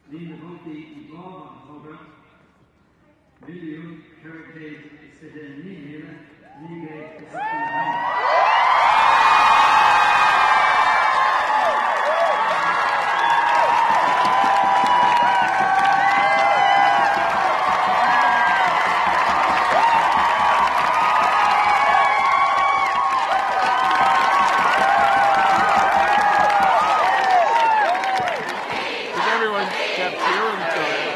Lína Volti I Bob Hogan, Million Heritage Sedenina, Liga Septic. Everyone kept cheering for it.